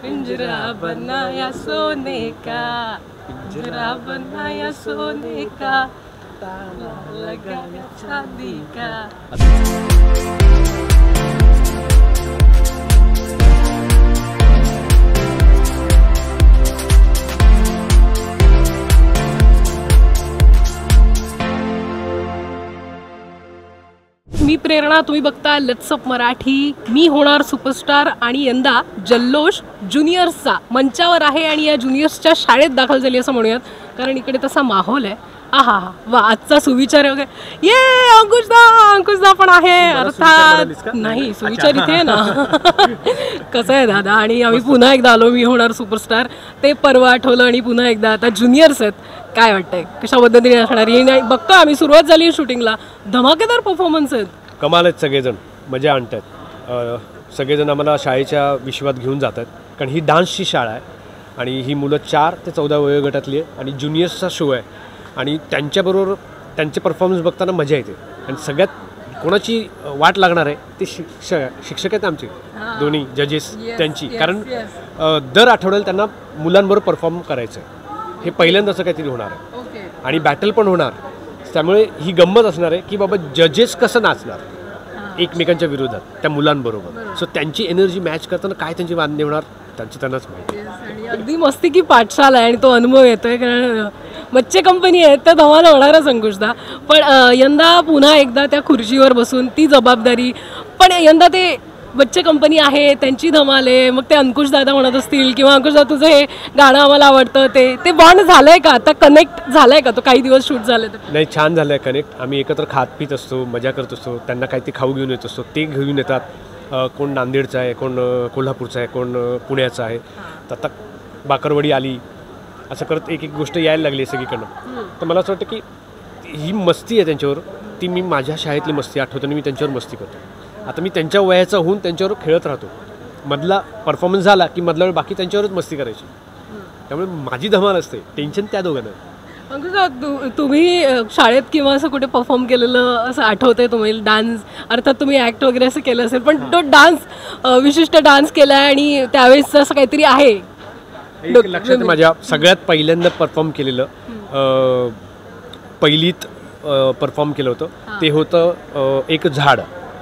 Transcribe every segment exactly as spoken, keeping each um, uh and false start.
पिंजरा बनाया सोने का, पिंजरा बनाया सोने का, ताला लगाया चांदी का. मी प्रेरणा, तुम्ही बघता लेट्स अप मराठी. मी होणार सुपरस्टार आणि यंदा जल्लोष ज्युनियर्सचा मंचावर आहे आणि या ज्युनियर्सच्या शाळेत दाखल झाली असं म्हणूयात, कारण इकडे तसा माहोल आहे. आहा हा वा, आजचा सुविचार वगैरे ये अंकुशदा अंकुशदा पण आहे अर्थात नाही सुविचार इथे ना. कसं आहे दादा, आणि आम्ही पुन्हा एकदा आलो मी होणार सुपरस्टार. ते परवा आठवलं आणि पुन्हा एकदा आता ज्युनियर्स आहेत. काय वाटतंय कशा पद्धतीने असणार ही? नाही बघतो आम्ही, सुरुवात झाली शूटिंगला, धमाकेदार परफॉर्मन्स आहेत. कमाल आहेत सगळेजण, मजा आणतात सगळेजण. आम्हाला शाळेच्या विश्वात घेऊन जातात, कारण ही डान्सची शाळा आहे आणि ही मुलं चार ते चौदा वयोगटातली आहे आणि ज्युनियर्सचा शो आहे आणि त्यांच्याबरोबर त्यांचे परफॉर्मन्स बघताना मजा येते. आणि सगळ्यात कोणाची वाट लागणार आहे ते शिक्षक शिक्षक आहेत आमचे दोन्ही जजेस त्यांची, कारण दर आठवड्याला त्यांना मुलांबरोबर परफॉर्म करायचं आहे. हे पहिल्यांदाच काहीतरी होणार आहे आणि बॅटल पण होणार, त्यामुळे ही गंमत असणार आहे की बाबा जजेस कसं नाचणार एकमेकांच्या विरोधात त्या मुलांबरोबर. सो त्यांची एनर्जी मॅच करताना काय त्यांची वांदे होणार त्यांची त्यांनाच माहिती. अगदी मस्ती की पाठशाला आहे आणि तो अनुभव येतोय, कारण बच्चे कंपनी आहे तर धमाल होणारच अंकुशदा. पण यंदा पुन्हा एकदा त्या खुर्चीवर बसून ती जबाबदारी, पण यंदा ते बच्चे कंपनी आहे त्यांची धमाल आहे. मग ते अंकुश दादा म्हणत असतील किंवा अंकुशदा तुझं हे गाणं आम्हाला आवडतं, ते ते बॉन्ड झालंय का आता, कनेक्ट झालाय का तो? काही दिवस शूट झाले तर नाही, छान झालंय कनेक्ट. आम्ही एकत्र खात पीत असतो, मजा करत असतो, त्यांना काही ते खाऊ घेऊन येत असतो, ते घेऊन येतात. कोण नांदेडचा आहे, कोण कोल्हापूरचा आहे, कोण पुण्याचा आहे. तर आता बाकरवडी आली, असं करत एक एक गोष्ट यायला लागली सगळीकडनं. तर मला असं वाटतं की ही मस्ती आहे त्यांच्यावर, ती मी माझ्या शाळेतली मस्ती आठवतो आणि मी त्यांच्यावर मस्ती करतो. आता मी त्यांच्या वयाचा होऊन त्यांच्यावर खेळत राहतो. मधला परफॉर्मन्स झाला की मधला वेळ बाकी त्यांच्यावरच मस्ती करायची, त्यामुळे माझी धमाल असते. टेन्शन त्या दोघांना. अंकुशदा तुम्ही शाळेत किंवा असं कुठे परफॉर्म केलेलं असं आठवतंय तुम्हाला? डान्स अर्थात तुम्ही ॲक्ट वगैरे असं केलं असेल, पण तो डान्स विशिष्ट डान्स केला आहे आणि त्यावेळेस असं काहीतरी आहे लक्षात? माझ्या सगळ्यात पहिल्यांदा परफॉर्म केलेलं पहिलीत परफॉर्म केलं होतं ते होतं एक झाड,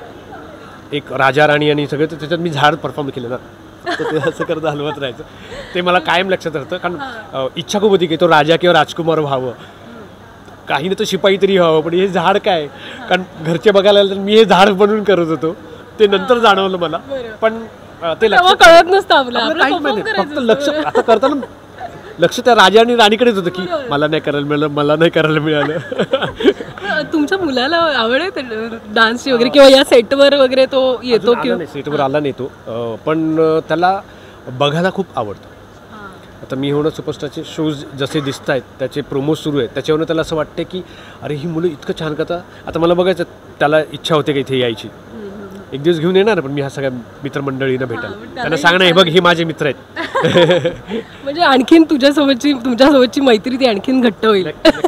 एक राजा राणी आणि सगळं, तर त्याच्यात मी झाड परफॉर्म केलं ना. तर ते असं करत हलवत राहायचं, ते मला कायम लक्षात राहतं. कारण इच्छा खूप होती की तो राजा किंवा राजकुमार व्हावं, काही नाही तर शिपाई तरी व्हावं. पण हे झाड काय, कारण घरचे बघायला आलं तर मी हे झाड बनवून करत होतो, ते नंतर जाणवलं मला. पण ते लक्षात कळत नसतं आपल्याला, फक्त लक्ष आता करताना लक्ष त्या राजा आणि राणीकडेच होतं की मला नाही करायला मिळालं, मला नाही करायला मिळालं. तुमच्या मुलाला आवड आहे डान्सची वगैरे किंवा या सेटवर वगैरे तो येतो किंवा? सेटवर आला नाही तो, पण त्याला बघायला खूप आवडतं. आता मी होणं सुपरस्टारचे शोज जसे दिसत आहेत, त्याचे प्रोमो सुरू आहेत, त्याच्यावरून त्याला असं वाटतं की अरे ही मुलं इतकं छान करतात. आता मला बघायचं, त्याला इच्छा होते का इथे यायची. एक दिवस घेऊन येणार, पण मी ह्या सगळ्या मित्रमंडळींना भेटायला त्यांना सांगणार हे बघ हे माझे मित्र आहेत. म्हणजे आणखीन तुझ्यासोबतची तुमच्यासोबतची मैत्री ती आणखीन घट्ट होईल.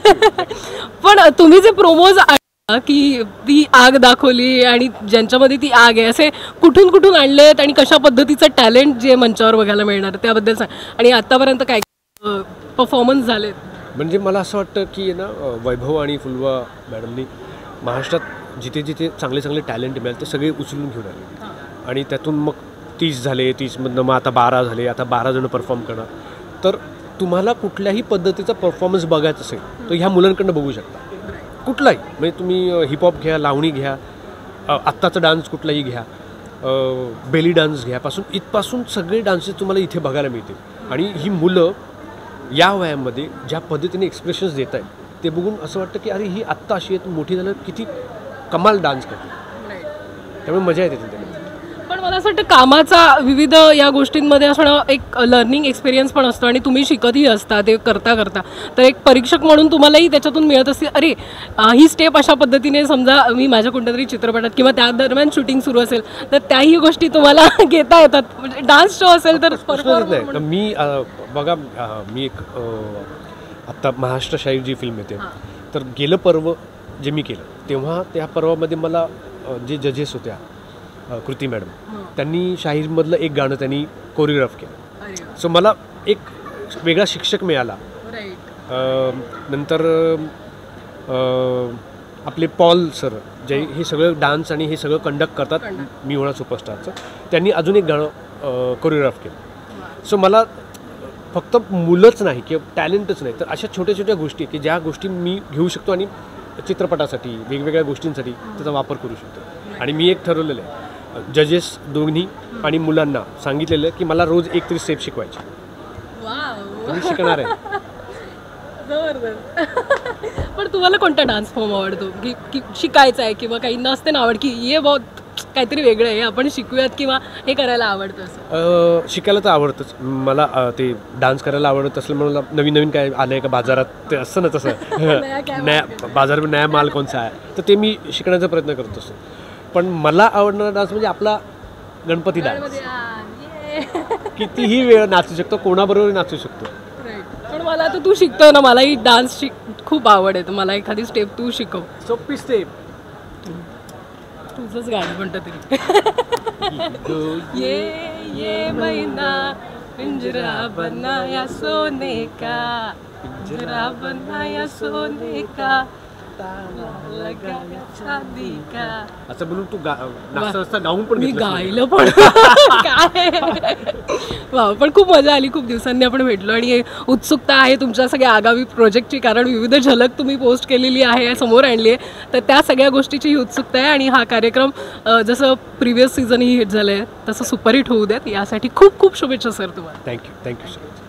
पण तुम्ही जे प्रोमोज की ती आग दाखवली आणि ज्यांच्यामध्ये ती आग आहे, असे कुठून कुठून आणलेत आणि कशा पद्धतीचं टॅलेंट जे मंचावर बघायला मिळणार त्याबद्दल सांग. आणि आतापर्यंत काय परफॉर्मन्स झालेत? म्हणजे मला असं वाटतं की ना वैभव आणि फुलवा मॅडमनी महाराष्ट्रात जिथे जिथे चांगले चांगले टॅलेंट मिळाले ते सगळे उचलून घेऊन आले आणि त्यातून मग तीस झाले, तीसमधनं मग आता बारा झाले, आता बारा जण परफॉर्म करणार. तर तुम्हाला कुठल्याही पद्धतीचा परफॉर्मन्स बघायचा असेल तर ह्या मुलांकडनं बघू शकता, कुठलाही. म्हणजे तुम्ही हिपहॉप घ्या, लावणी घ्या, आत्ताचा डान्स कुठलाही घ्या, बेली डान्स घ्यापासून इथपासून सगळे डान्सेस तुम्हाला इथे बघायला मिळतील. आणि ही मुलं या वयामध्ये ज्या पद्धतीने एक्सप्रेशन्स देत आहेत ते बघून असं वाटतं की अरे ही आत्ता अशी आहे, मोठी झालं किती कमाल डान्स करते, त्यामुळे मजा येते तिथे. पण मला असं वाटतं कामाचा विविध या गोष्टींमध्ये असणं एक लर्निंग एक्सपिरियन्स पण असतो आणि तुम्ही शिकतही असता ते करता करता. तर एक परीक्षक म्हणून तुम्हालाही त्याच्यातून मिळत असते अरे ही स्टेप अशा पद्धतीने, समजा मी माझ्या कोणत्या तरी चित्रपटात किंवा त्या दरम्यान शूटिंग सुरू असेल तर त्याही गोष्टी तुम्हाला घेता येतात. म्हणजे डान्स शो असेल तर तर मी बघा मी एक आत्ता महाराष्ट्र शाहीर जी फिल्म येते तर गेलं पर्व जे मी केलं तेव्हा त्या पर्वामध्ये मला जे जजेस होत्या कृती मॅडम त्यांनी शाहीरमधलं एक गाणं त्यांनी कोरिओग्राफ केलं सो मला एक वेगळा शिक्षक मिळाला. नंतर आपले पॉल सर जे हे सगळं डान्स आणि हे सगळं कंडक्ट करतात मी होणार सुपरस्टारचं, त्यांनी अजून एक गाणं कोरिओग्राफ केलं. सो मला फक्त मुलंच नाही किंवा टॅलेंटच नाही तर अशा छोट्या छोट्या गोष्टी की ज्या गोष्टी मी घेऊ शकतो आणि चित्रपटासाठी वेगवेगळ्या गोष्टींसाठी त्याचा वापर करू शकतो. आणि मी एक ठरवलेलं आहे, जजेस दोन्ही आणि मुलांना सांगितलेलं की मला रोज एक तरी स्टेप शिकवायची. मी शिकणार आहे. पण तुम्हाला कोणता डान्स फॉर्म आवडतो की की शिकायचा आहे किंवा काही नसते ना आवड की ये बहुत काहीतरी वेगळं आहे आपण शिकूयात किंवा हे करायला आवडतं असं? शिकायला तर आवडतंच मला, ते डान्स करायला आवडत असल्यामुळे मला नवीन नवीन काय आलं आहे का बाजारात ते असतं ना तसं नया बाजारात नया माल कोणता आहे तर ते मी शिकण्याचा प्रयत्न करत असतो. पण मला आवडणारा डान्स म्हणजे आपला गणपती डान्स. कितीही वेळ नाचू शकतो, कोणाबरोबर नाचू शकतो. पण मला आता तू शिकतोय ना, मलाही डान्स शिक खूप आवड आहे, तर मला एखादी स्टेप तू शिकव. सोपी स्टेप तुझंच गाणं म्हणतं तरी. ये ये मैना पिंजरा बनाया सोने का, पिंजरा बनाया सोने का, असं बोलून तू नाचता गाऊन पण मी गायलं पण काय वा. पण खूप मजा आली, खूप दिवसांनी आपण भेटलो आणि उत्सुकता आहे तुमच्या सगळ्या आगामी प्रोजेक्टची, कारण विविध झलक तुम्ही पोस्ट केलेली आहे, समोर आणली आहे, तर त्या सगळ्या गोष्टीची ही उत्सुकता आहे. आणि हा कार्यक्रम जसं प्रिव्हियस सीझनही हिट झालं आहे तसं सुपरहिट होऊ द्यात यासाठी खूप खूप शुभेच्छा सर तुम्हाला. Thank you thank you sir.